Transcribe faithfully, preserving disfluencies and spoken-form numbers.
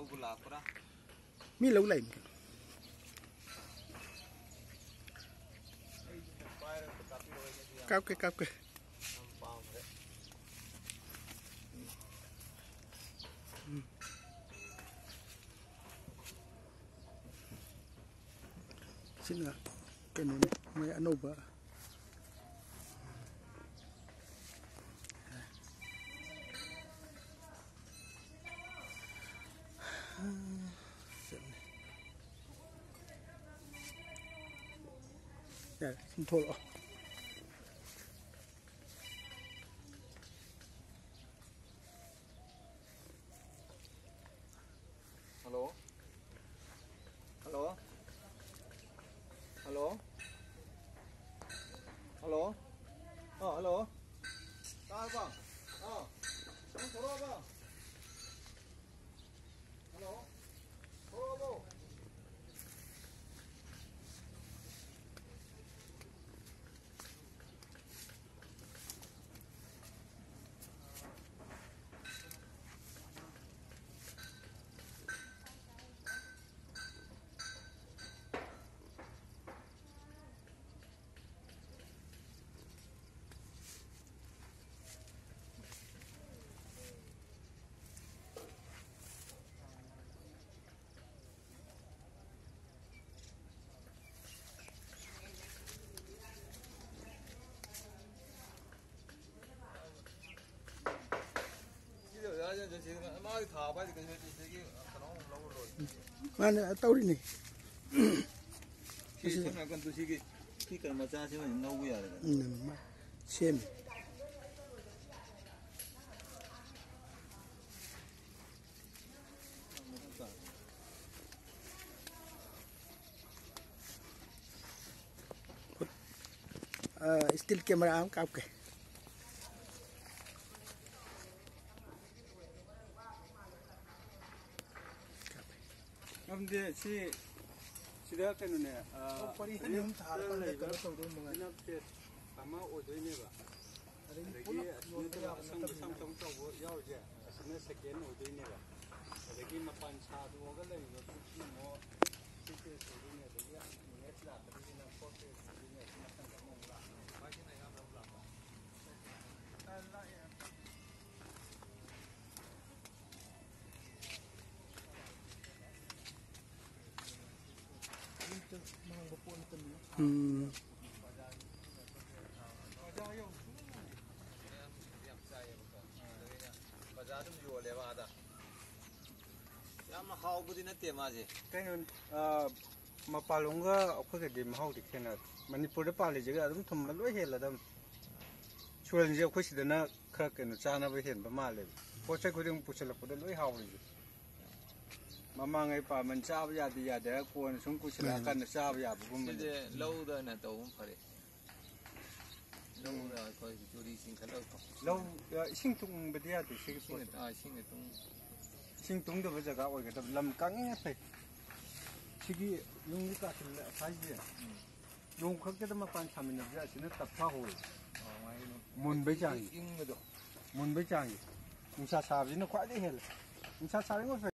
Lobula, pura. Mi lâu lạnh. Cao cái cao cái. Xin là cái này mấy anh nộp ạ. Dạ, xin thôi ạ. Hello? Hello? Hello? Hello? Oh, hello? Tao ba? Oh. Không thổi ba? Hello? Thổi ba? Mana tahu ini? Sih, saya akan tu sih ki kalau macam sih macam nau ya. Hmm, same. Uh, still camera am kap ke? 근데 시 시대학 때는 아 이름 다 알아내 그 이납때 아마 오더니 봐 여기 유튜브 삼성 쪽 야오제 스네 세컨 오더니 봐 여기 마판 차도 오가래 이거 뭐 실제 소리네 되게 넷라 되게나 포트 되게 마찬 거 몰라 마시나 야 몰라 알라 Hmm. Kayaknya mapalungga aku jadi mau dikenal. Manipur pali juga ada tuh malu hela dam. Soalnya aku sih dana kerana cana berhen bermalam. Pocah aku yang pucil aku dah luai haul itu. Mama ngai pa mencap ya dia ada aku sungguh silakan mencap ya bukan. Jadi lau dah nak tahu pare. Lau dah kau curi sing kalau. Lau sing tung berdia tu sing sing ah sing tung. Sing tung tu berjaga awak kita lam kangnya apa? Sigi yung kita sila sahaja. Yung kau kita makan samin aja sini tak tahu. Mun berjangi. Mun berjangi. Musa sahaja ni kuat deh hel. Musa sahaja